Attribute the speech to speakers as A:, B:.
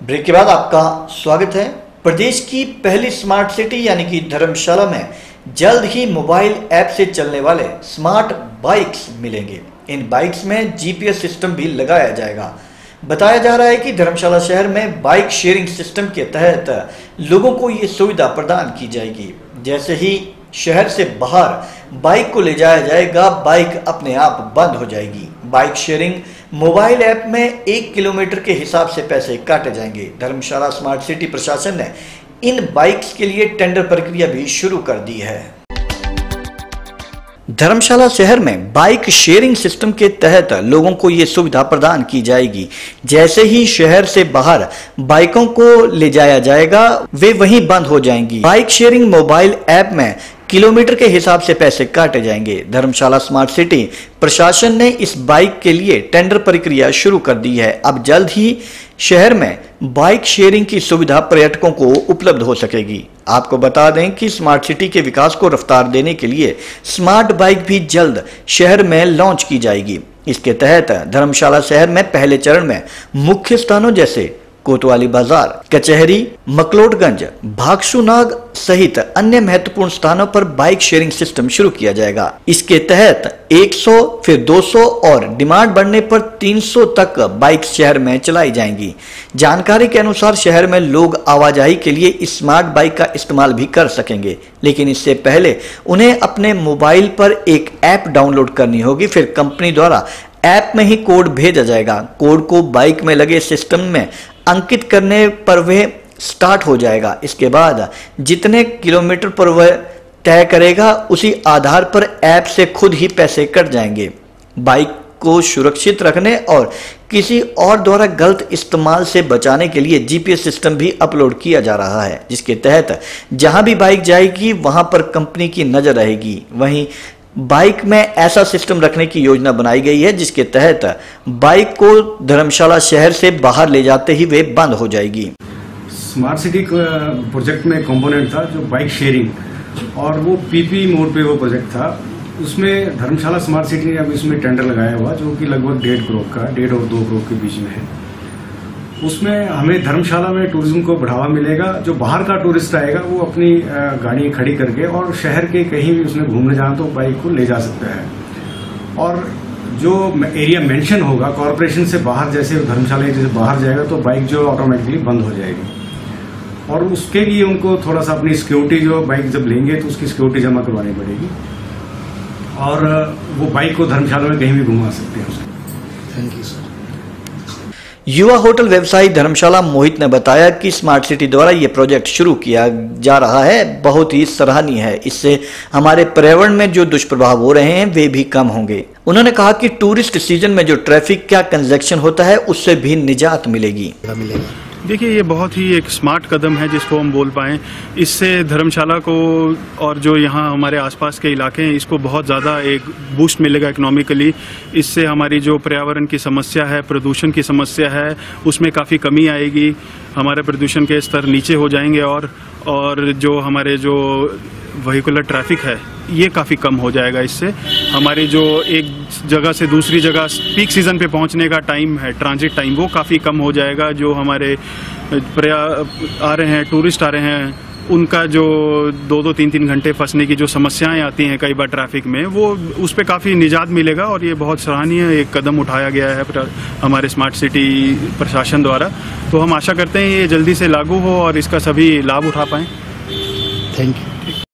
A: Break के बाद आपका स्वागत है। प्रदेश की पहली स्मार्ट सिटी यानी कि धर्मशाला में जल्द ही मोबाइल ऐप से चलने वाले स्मार्ट बाइक्स मिलेंगे। इन बाइक्स में जीपीएस सिस्टम भी लगाया जाएगा। बताया जा रहा है कि धर्मशाला शहर में बाइक शेयरिंग सिस्टम के तहत लोगों को ये सुविधा प्रदान की जाएगी। जैसे ही शहर से बाहर बाइक को ले जाया जाएगा, बाइक अपने आप बंद हो जाएगी। बाइक शेयरिंग मोबाइल ऐप में 1 किलोमीटर के हिसाब से पैसे काटे जाएंगे। धर्मशाला स्मार्ट सिटी प्रशासन ने इन बाइक्स के लिए टेंडर प्रक्रिया भी शुरू कर दी है। धर्मशाला शहर में बाइक शेयरिंग सिस्टम के तहत लोगों को ये सुविधा प्रदान की जाएगी। जैसे ही शहर से बाहर बाइकों को ले जाया जाएगा, वे वहीं बंद हो जाएंगी। बाइक शेयरिंग मोबाइल ऐप में किलोमीटर के हिसाब से पैसे काटे जाएंगे। धर्मशाला स्मार्ट सिटी प्रशासन ने इस बाइक के लिए टेंडर प्रक्रिया शुरू कर दी है। अब जल्द ही शहर में बाइक शेयरिंग की सुविधा पर्यटकों को उपलब्ध हो सकेगी। आपको बता दें कि स्मार्ट सिटी के विकास को रफ्तार देने के लिए स्मार्ट बाइक भी जल्द शहर में लॉन्च की जाएगी। इसके तहत धर्मशाला शहर में पहले चरण में मुख्य स्थानों जैसे कोतवाली बाजार, कचहरी, मकलोडगंज, भागसूनाग सहित अन्य महत्वपूर्ण स्थानों पर बाइक शेयरिंग सिस्टम शुरू किया जाएगा। इसके तहत 100, फिर 200 और डिमांड बढ़ने पर 300 तक बाइक शहर में चलाई जाएंगी। जानकारी के अनुसार शहर में लोग आवाजाही के लिए इस स्मार्ट बाइक का इस्तेमाल भी कर सकेंगे, लेकिन इससे पहले उन्हें अपने मोबाइल पर एक ऐप डाउनलोड करनी होगी। फिर कंपनी द्वारा ऐप में ही कोड भेजा जाएगा। कोड को बाइक में लगे सिस्टम में अंकित करने पर वह स्टार्ट हो जाएगा। इसके बाद जितने किलोमीटर पर वह तय करेगा, उसी आधार पर ऐप से खुद ही पैसे कट जाएंगे। बाइक को सुरक्षित रखने और किसी और द्वारा गलत इस्तेमाल से बचाने के लिए जीपीएस सिस्टम भी अपलोड किया जा रहा है, जिसके तहत जहां भी बाइक जाएगी वहां पर कंपनी की नजर रहेगी। वहीं बाइक में ऐसा सिस्टम रखने की योजना बनाई गई है जिसके तहत बाइक को धर्मशाला शहर से बाहर ले जाते ही वे बंद हो जाएगी।
B: स्मार्ट सिटी प्रोजेक्ट में कंपोनेंट था जो बाइक शेयरिंग, और वो पीपी मोड पे वो प्रोजेक्ट था। उसमें धर्मशाला स्मार्ट सिटी ने अभी उसमें टेंडर लगाया हुआ जो कि लगभग 1.5 करोड़ का, 1.5 और 2 करोड़ के बीच में है। उसमें हमें धर्मशाला में टूरिज्म को बढ़ावा मिलेगा। जो बाहर का टूरिस्ट आएगा वो अपनी गाड़ी खड़ी करके और शहर के कहीं भी उसने घूमने जाना तो बाइक को ले जा सकता है। और जो एरिया मेंशन होगा कॉरपोरेशन से बाहर, जैसे धर्मशाला से बाहर जाएगा तो बाइक जो ऑटोमेटिकली बंद हो जाएगी। और उसके लिए उनको थोड़ा सा अपनी सिक्योरिटी, जो बाइक जब लेंगे तो उसकी सिक्योरिटी जमा करवानी पड़ेगी, और वो बाइक को धर्मशाला में कहीं भी घुमा सकते हैं उसको।
A: Thank you sir. युवा होटल व्यवसायी धर्मशाला मोहित ने बताया कि स्मार्ट सिटी द्वारा ये प्रोजेक्ट शुरू किया जा रहा है, बहुत ही सराहनीय है। इससे हमारे पर्यावरण में जो दुष्प्रभाव हो रहे हैं वे भी कम होंगे। उन्होंने कहा कि टूरिस्ट सीजन में जो ट्रैफिक का कंजक्शन होता है उससे भी निजात मिलेगी।
C: देखिए, ये बहुत ही एक स्मार्ट कदम है जिसको हम बोल पाएँ। इससे धर्मशाला को और जो यहाँ हमारे आसपास के इलाके हैं इसको बहुत ज़्यादा एक बूस्ट मिलेगा इकोनॉमिकली। इससे हमारी जो पर्यावरण की समस्या है, प्रदूषण की समस्या है, उसमें काफ़ी कमी आएगी। हमारे प्रदूषण के स्तर नीचे हो जाएंगे और जो हमारे जो व्हीकुलर ट्रैफिक है ये काफ़ी कम हो जाएगा। इससे हमारी जो एक जगह से दूसरी जगह पीक सीज़न पे पहुंचने का टाइम है, ट्रांजिट टाइम, वो काफ़ी कम हो जाएगा। जो हमारे आ रहे हैं, टूरिस्ट आ रहे हैं, उनका जो 2-2, 3-3 घंटे फंसने की जो समस्याएं आती हैं कई बार ट्रैफिक में, वो उस पर काफ़ी निजात मिलेगा। और ये बहुत सराहनीय एक कदम उठाया गया है हमारे स्मार्ट सिटी प्रशासन द्वारा। तो हम आशा करते हैं ये जल्दी से लागू हो और इसका सभी लाभ उठा पाएँ।
A: Thank you.